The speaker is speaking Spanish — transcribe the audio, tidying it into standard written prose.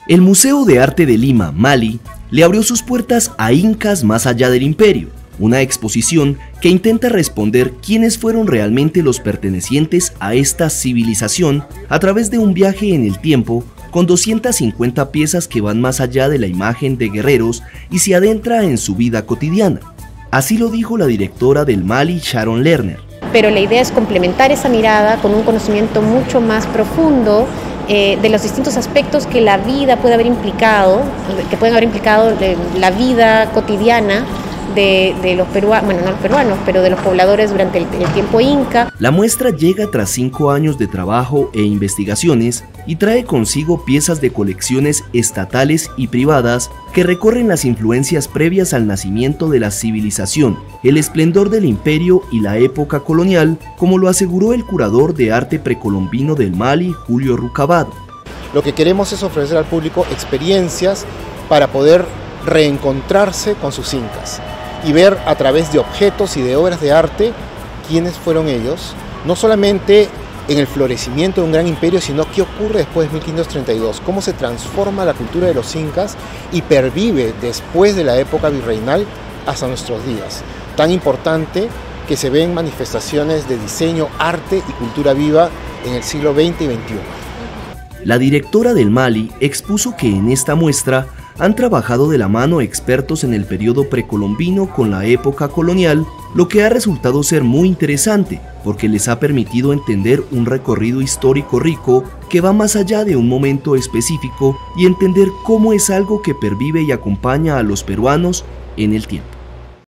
El Museo de Arte de Lima, Mali, le abrió sus puertas a Incas más allá del imperio, una exposición que intenta responder quiénes fueron realmente los pertenecientes a esta civilización a través de un viaje en el tiempo con 250 piezas que van más allá de la imagen de guerreros y se adentra en su vida cotidiana. Así lo dijo la directora del Mali, Sharon Lerner. Pero la idea es complementar esa mirada con un conocimiento mucho más profundo de los distintos aspectos que la vida puede haber implicado, que pueden haber implicado la vida cotidiana de los peruanos, bueno, no los peruanos, pero de los pobladores durante el tiempo inca. La muestra llega tras 5 años de trabajo e investigaciones y trae consigo piezas de colecciones estatales y privadas que recorren las influencias previas al nacimiento de la civilización, el esplendor del imperio y la época colonial, como lo aseguró el curador de arte precolombino del Mali, Julio Rucabado. Lo que queremos es ofrecer al público experiencias para poder reencontrarse con sus incas y ver a través de objetos y de obras de arte quiénes fueron ellos, no solamente en el florecimiento de un gran imperio, sino qué ocurre después de 1532, cómo se transforma la cultura de los incas y pervive después de la época virreinal hasta nuestros días. Tan importante que se ven manifestaciones de diseño, arte y cultura viva en el siglo XX y XXI. La directora del Mali expuso que en esta muestra han trabajado de la mano expertos en el periodo precolombino con la época colonial, lo que ha resultado ser muy interesante, porque les ha permitido entender un recorrido histórico rico que va más allá de un momento específico y entender cómo es algo que pervive y acompaña a los peruanos en el tiempo.